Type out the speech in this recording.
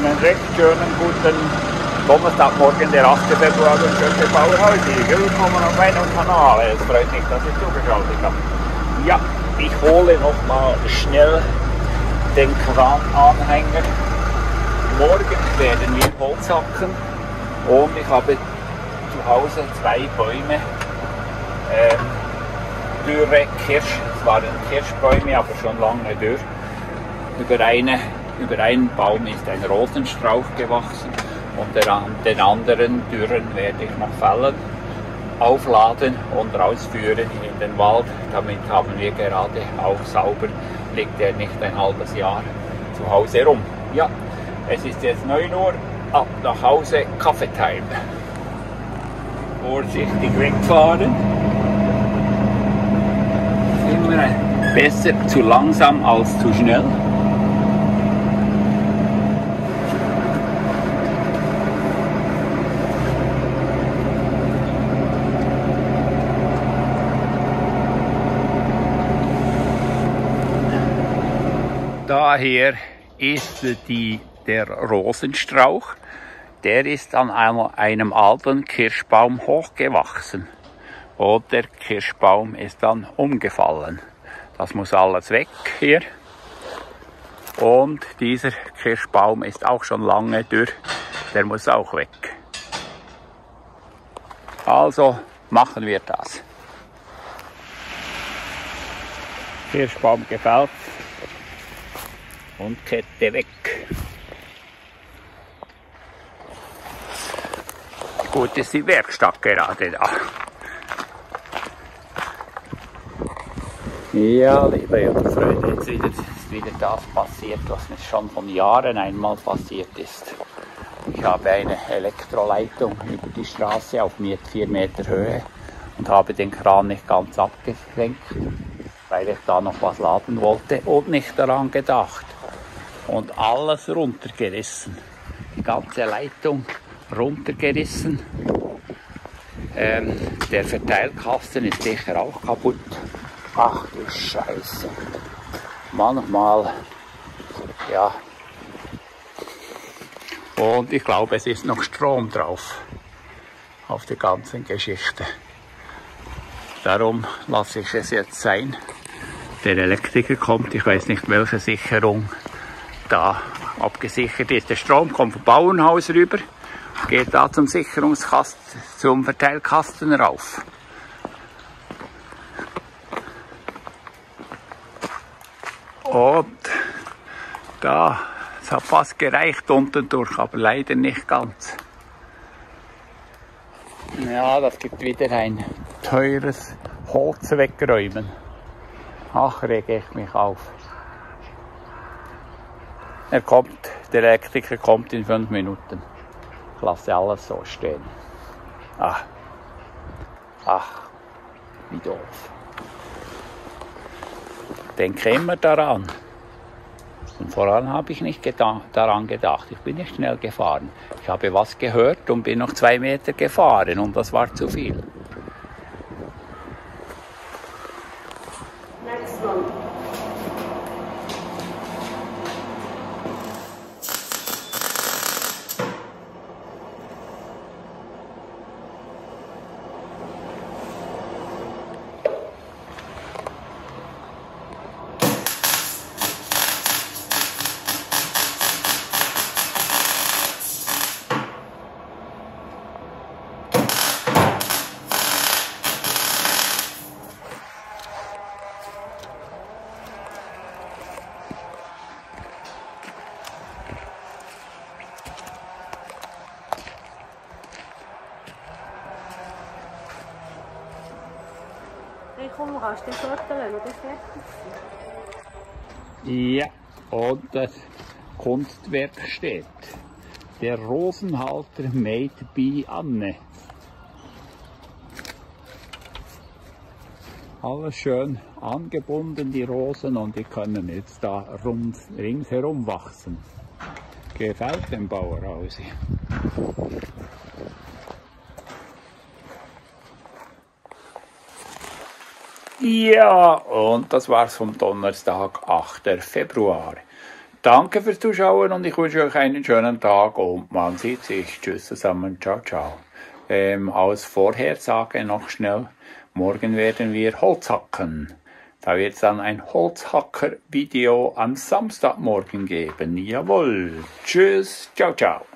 einen recht schönen guten Donnerstagmorgen, der 8. Februar im Schöpfe Bauerhaus. Willkommen auf meinem Kanal. Es freut mich, dass ich zugeschaltet habe. Ja, ich hole noch mal schnell den Krananhänger. Morgen werden wir Holz hacken und ich habe zu Hause 2 Bäume. Dürre Kirsch, es waren Kirschbäume, aber schon lange dürr. Über einen Baum ist ein Rosenstrauch gewachsen und den anderen Dürren werde ich noch fällen, aufladen und rausführen in den Wald. Damit haben wir gerade auch sauber, liegt er nicht ein halbes Jahr zu Hause rum. Ja, es ist jetzt 9 Uhr, ab nach Hause, Kaffeetime. Vorsichtig wegfahren. Immer besser zu langsam als zu schnell. Daher ist der Rosenstrauch, der ist an einem alten Kirschbaum hochgewachsen. Und der Kirschbaum ist dann umgefallen. Das muss alles weg hier. Und dieser Kirschbaum ist auch schon lange dürr. Der muss auch weg. Also machen wir das. Kirschbaum gefällt. Und Kette weg. Gut ist die Werkstatt gerade da. Ja, liebe junge Freunde, jetzt ist wieder das passiert, was mir schon von Jahren einmal passiert ist. Ich habe eine Elektroleitung über die Straße auf 4 Meter Höhe und habe den Kran nicht ganz abgesenkt, weil ich da noch was laden wollte und nicht daran gedacht. Und alles runtergerissen. Die ganze Leitung runtergerissen. Der Verteilkasten ist sicher auch kaputt. Ach du Scheiße. Manchmal, ja. Und ich glaube, es ist noch Strom drauf. Auf der ganzen Geschichte. Darum lasse ich es jetzt sein. Der Elektriker kommt, ich weiß nicht, welche Sicherung da abgesichert ist. Der Strom kommt vom Bauernhaus rüber, geht da zum Sicherungskasten, zum Verteilkasten rauf. Und da, es hat fast gereicht unten durch, aber leider nicht ganz. Ja, das gibt wieder ein teures Holz wegräumen. Ach, rege ich mich auf. Der Elektriker kommt in 5 Minuten. Ich lasse alles so stehen. Ach, wie doof. Denke immer daran. Und voran habe ich nicht daran gedacht. Ich bin nicht schnell gefahren. Ich habe was gehört und bin noch 2 Meter gefahren und das war zu viel. Next one. Hey, komm, kannst du den Sorten oder fertig sein? Ja, und das Kunstwerk steht. Der Rosenhalter made by Anne. Alles schön angebunden, die Rosen, und die können jetzt da ringsherum wachsen. Gefällt dem Bauernhaus. Ja, und das war's vom Donnerstag, 8. Februar. danke fürs Zuschauen und ich wünsche euch einen schönen Tag und man sieht sich. Tschüss zusammen, ciao, ciao. Als Vorhersage noch schnell, morgen werden wir Holz hacken. Da wird es dann ein Holzhacker-Video am Samstagmorgen geben. Jawohl. Tschüss, ciao, ciao.